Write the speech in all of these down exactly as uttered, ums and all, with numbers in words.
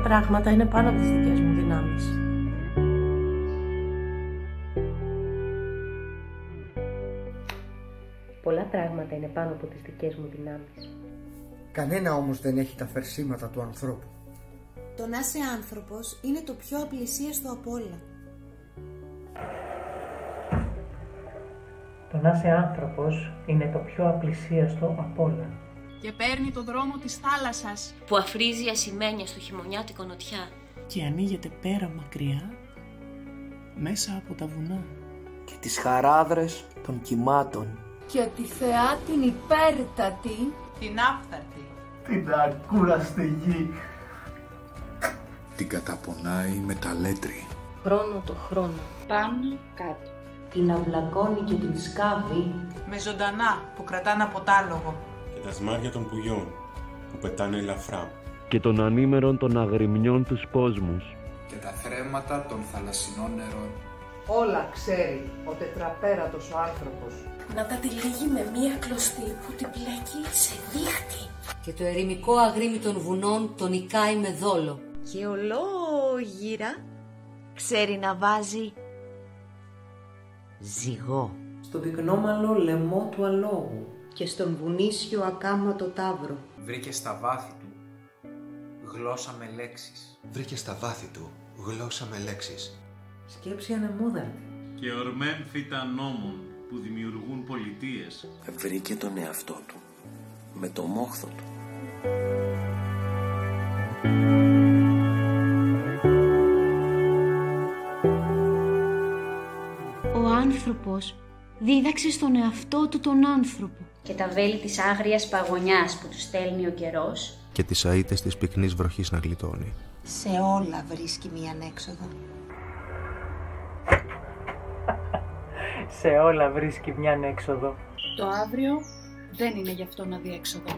πράγματα είναι πάνω από τις δικές μου δυνάμεις. Πολλά πράγματα είναι πάνω από τις δικές μου δυνάμεις. Κανένα όμως δεν έχει τα φερσίματα του ανθρώπου. Το να είσαι άνθρωπος είναι το πιο απλησίαστο απ' όλα. Το να είσαι άνθρωπος είναι το πιο απλησίαστο απ' όλα. Και παίρνει το δρόμο της θάλασσας, που αφρίζει ασημένια στο χειμωνιάτικο νοτιά. Και ανοίγεται πέρα μακριά, μέσα από τα βουνά. Και τις χαράδρες των κυμάτων. Και τη θεά την υπέρτατη, την άφθαρτη, την ακούραστη γη. Την καταπονάει με ταλέτρι. Χρόνο το χρόνο. Πάνω κάτω. Την αυλακώνει και την σκάβει. Με ζωντανά που κρατάνε από τάλογο. Και τα σμάρια των πουλιών που πετάνε ελαφρά. Και των ανήμερων των αγριμιών τους κόσμους. Και τα θρέματα των θαλασσινών νερών. Όλα ξέρει ο τετραπέρατος ο άνθρωπος. Να τα τυλίγει με μία κλωστή που την πλέκει σε δίχτυ. Και το ερημικό αγρίμι των βουνών τον νικάει με δόλο. Και ολόγυρα ξέρει να βάζει ζυγό. Στο πυκνόμαλο λαιμό του αλόγου και στον βουνίσιο ακάματο ταύρο. Βρήκε στα βάθη του γλώσσα με λέξεις. Βρήκε στα βάθη του γλώσσα με λέξεις. Σκέψη ανεμούδαρτη. Και ορμένφυτα νόμων που δημιουργούν πολιτείες. Βρήκε τον εαυτό του με το μόχθο του. Ο άνθρωπος δίδαξε στον εαυτό του τον άνθρωπο. Και τα βέλη της άγριας παγωνιάς που του στέλνει ο καιρός. Και τις αΐτες της πυκνής βροχής να γλιτώνει. Σε όλα βρίσκει μίαν έξοδο. Σε όλα βρίσκει μιαν έξοδο. Το αύριο δεν είναι γι' αυτό να δει έξοδο.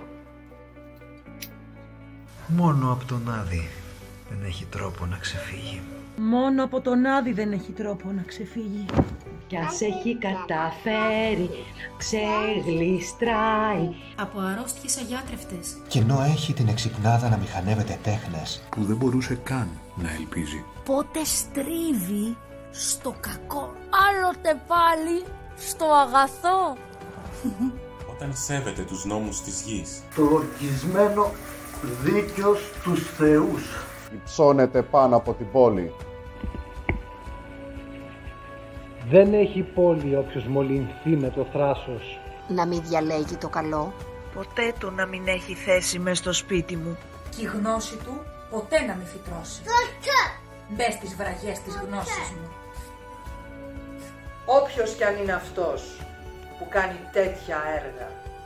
Μόνο από τον Άδη δεν έχει τρόπο να ξεφύγει. Μόνο από τον Άδη δεν έχει τρόπο να ξεφύγει. Κι ας έχει καταφέρει να ξεγλιστράει από αρρώστιες αγιάτρευτες. Και ενώ έχει την εξυπνάδα να μηχανεύεται τέχνες που δεν μπορούσε καν να ελπίζει. Πότε στρίβει στο κακό, άλλοτε πάλι στο αγαθό. Όταν σέβεται τους νόμους της γης. Το ορκισμένο δίκαιο στους θεούς. Υψώνεται πάνω από την πόλη. Δεν έχει πόλη όποιος μολυνθεί με το θράσος. Να μην διαλέγει το καλό. Ποτέ του να μην έχει θέση μες στο σπίτι μου. Και η γνώση του ποτέ να μην φυτρώσει. Μπες στις βραγιές της γνώσης μου. Όποιος κι αν είναι αυτός που κάνει τέτοια έργα